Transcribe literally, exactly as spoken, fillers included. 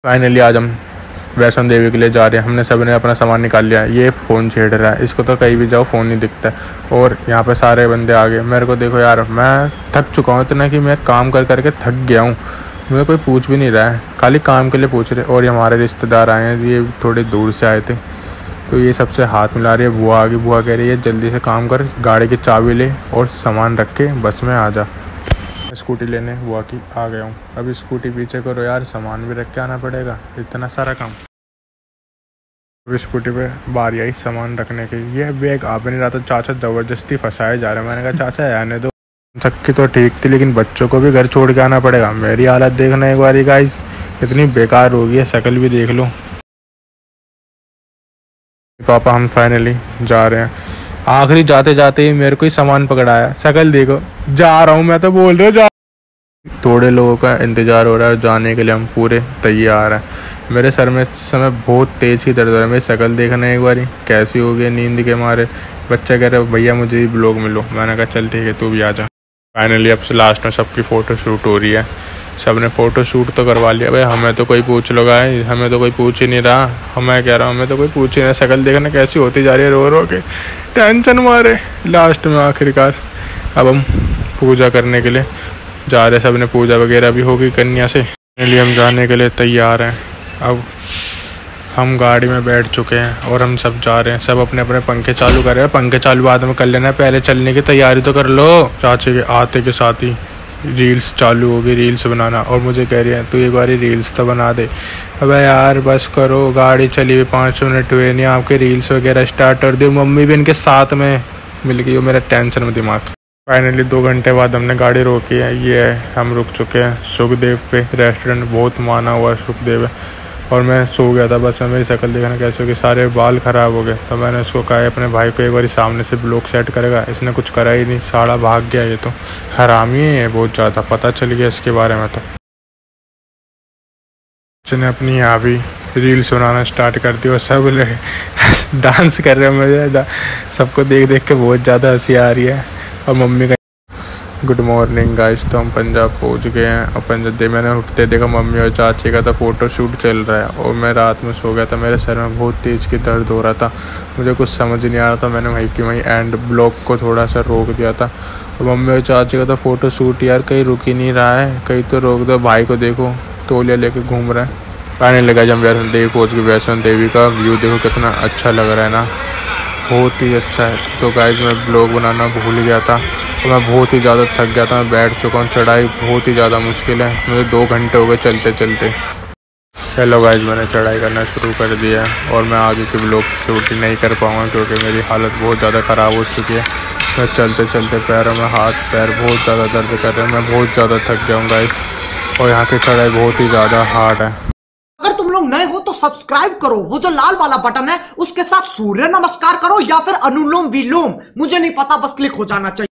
Finally आज हम वैष्णो देवी के लिए जा रहे हैं। हमने सब ने अपना सामान निकाल लिया। ये फ़ोन छेड़ रहा है, इसको तो कहीं भी जाओ फ़ोन नहीं दिखता है। और यहाँ पे सारे बंदे आ गए। मेरे को देखो यार, मैं थक चुका हूँ इतना कि मैं काम कर करके थक गया हूँ। मुझे कोई पूछ भी नहीं रहा है, खाली काम के लिए पूछ रहे। और ये हमारे रिश्तेदार आए हैं, ये थोड़े दूर से आए थे, तो ये सबसे हाथ मिला रही है। बुआ आ गई, बुआ कह रही है जल्दी से काम कर, गाड़ी की चाबी ले और सामान रख के बस में आ जा। स्कूटी लेने बुआ की आ गया हूँ। अभी स्कूटी पीछे करो यार, सामान भी रख के आना पड़ेगा, इतना सारा काम। अभी स्कूटी पे बारी आई सामान रखने की। ये बैग आ भी नहीं रहा था, चाचा ज़बरदस्ती फंसाए जा रहे हैं। मैंने कहा चाचा आने दो। चक्की तो ठीक थी, लेकिन बच्चों को भी घर छोड़ के आना पड़ेगा। मेरी हालत देखना एक बारी गाइस, इतनी बेकार हो गई है, शक्ल भी देख लो। पापा हम फाइनली जा रहे हैं। आखिरी जाते जाते ही मेरे को ही सामान पकड़ाया। शक्ल देखो, जा रहा हूँ मैं तो बोल रहा हूँ जा। थोड़े लोगों का इंतज़ार हो रहा है, जाने के लिए हम पूरे तैयार हैं। मेरे सर में इस समय बहुत तेज़ ही दर्द हो रहा है। मेरी शक्ल देखना एक बारी कैसी हो गई नींद के मारे। बच्चा कह रहे भैया मुझे भी ब्लॉग मिलो। मैंने कहा चल ठीक है, तू भी आ जा। फाइनली अब से लास्ट में सबकी फ़ोटो शूट हो रही है। सब ने फ़ोटो शूट तो करवा लिया। भाई हमें तो कोई पूछ लो गाइस, हमें तो कोई पूछ ही नहीं रहा। हमें कह रहा हूँ, हमें तो कोई पूछ ही नहीं। शक्ल देखना कैसी होती जा रही है, रो रो के टेंशन मारे। लास्ट में आखिरकार अब हम पूजा करने के लिए जा रहे। सब ने पूजा वगैरह भी होगी कन्या से। इसलिए हम जाने के लिए तैयार हैं। अब हम गाड़ी में बैठ चुके हैं और हम सब जा रहे हैं। सब अपने अपने पंखे चालू कर रहे हैं। पंखे चालू बाद में कर लेना, पहले चलने की तैयारी तो कर लो। चाचे के आते के साथ ही रील्स चालू होगी, रील्स बनाना। और मुझे कह रही है तू एक बार रील्स तो बना दे। अबे यार बस करो, गाड़ी चली हुई पाँच मिनट हुए नहीं, आपके रील्स वगैरह स्टार्ट कर दो। मम्मी भी इनके साथ में मिल गई हो, मेरा टेंशन में दिमाग। फाइनली दो घंटे बाद हमने गाड़ी रोकी है। ये है हम रुक चुके हैं सुखदेव पे। रेस्टोरेंट बहुत माना हुआ सुखदेव है। और मैं सो गया था बस में। मेरी शक्ल देखना कैसे होगी, सारे बाल ख़राब हो गए। तो मैंने उसको कहा अपने भाई को एक बार सामने से ब्लॉग सेट करेगा। इसने कुछ करा ही नहीं, साड़ा भाग गया। ये तो हरामी है बहुत ज़्यादा, पता चल गया इसके बारे में। तो उसने अपनी यहाँ भी रील्स बनाना स्टार्ट कर दी और सब डांस कर रहे हैं। मुझे सबको देख देख के बहुत ज़्यादा हंसी आ रही है। और मम्मी का गुड मॉर्निंग गाइस। तो हम पंजाब पहुंच गए हैं। और पंजाब दे मैंने उठते देखा मम्मी और चाची का तो फ़ोटो शूट चल रहा है। और मैं रात में सो गया था, मेरे सर में बहुत तेज़ की दर्द हो रहा था। मुझे कुछ समझ नहीं आ रहा था। मैंने वहीं की वहीं एंड ब्लॉग को थोड़ा सा रोक दिया था। और मम्मी और चाची का तो फ़ोटो शूट यार कहीं रुक ही नहीं रहा है, कहीं तो रोक दो। भाई को देखो तौलिया लेके घूम रहा है। पानी लगा जब वैष्णो देवी पहुँच गए। वैष्णो देवी का व्यू देखो कितना अच्छा लग रहा है ना, बहुत ही अच्छा है। तो गाइस मैं ब्लॉग बनाना भूल गया था और मैं बहुत ही ज़्यादा थक गया था। मैं बैठ चुका हूँ। चढ़ाई बहुत ही ज़्यादा मुश्किल है, मुझे दो घंटे हो गए चलते चलते। चलो गाइस मैंने चढ़ाई करना शुरू कर दिया है। और मैं आगे के ब्लॉग शूट नहीं कर पाऊँगा क्योंकि मेरी हालत बहुत ज़्यादा ख़राब हो चुकी है। मैं चलते चलते पैरों में हाथ पैर बहुत ज़्यादा दर्द कर रहे हैं। मैं बहुत ज़्यादा थक गया हूँ गाइस। और यहाँ की चढ़ाई बहुत ही ज़्यादा हार्ड है। अगर तुम लोग नए हो तो सब्सक्राइब करो, वो जो लाल वाला बटन है उसके साथ सूर्य नमस्कार करो या फिर अनुलोम विलोम, मुझे नहीं पता, बस क्लिक हो जाना चाहिए।